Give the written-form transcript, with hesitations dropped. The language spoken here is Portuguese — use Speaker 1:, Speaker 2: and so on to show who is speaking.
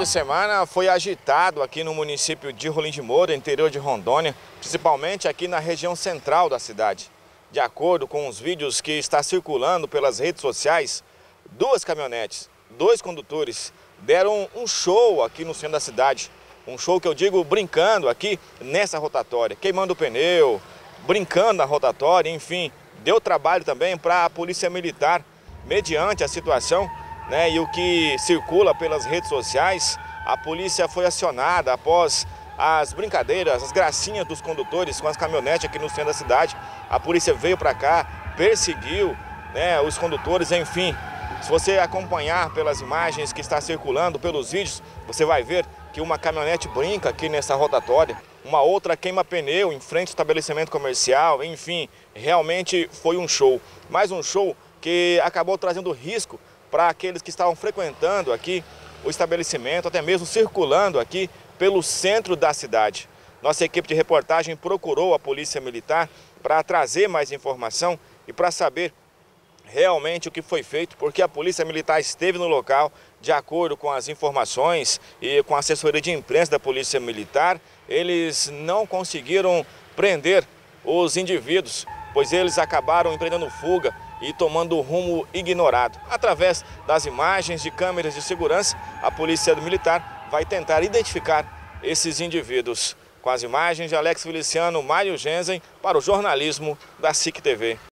Speaker 1: de semana foi agitado aqui no município de Rolim de Moura, interior de Rondônia, principalmente aqui na região central da cidade. De acordo com os vídeos que está circulando pelas redes sociais, duas caminhonetes, dois condutores deram um show aqui no centro da cidade. Um show que eu digo brincando aqui nessa rotatória, queimando o pneu, brincando na rotatória, enfim. Deu trabalho também para a Polícia Militar, mediante a situação, né, e o que circula pelas redes sociais. A polícia foi acionada após as brincadeiras, as gracinhas dos condutores com as caminhonetes aqui no centro da cidade. A polícia veio para cá, perseguiu, né, os condutores, enfim. Se você acompanhar pelas imagens que está circulando, pelos vídeos, você vai ver que uma caminhonete brinca aqui nessa rotatória, uma outra queima pneu em frente ao estabelecimento comercial, enfim, realmente foi um show. Mais um show que acabou trazendo risco para aqueles que estavam frequentando aqui o estabelecimento, até mesmo circulando aqui pelo centro da cidade. Nossa equipe de reportagem procurou a Polícia Militar para trazer mais informação e para saber realmente o que foi feito, porque a Polícia Militar esteve no local. De acordo com as informações e com a assessoria de imprensa da Polícia Militar, eles não conseguiram prender os indivíduos, pois eles acabaram empreendendo fuga e tomando o rumo ignorado. Através das imagens de câmeras de segurança, a Polícia Militar vai tentar identificar esses indivíduos. Com as imagens de Alex Feliciano, Mário Genzen, para o jornalismo da SIC TV.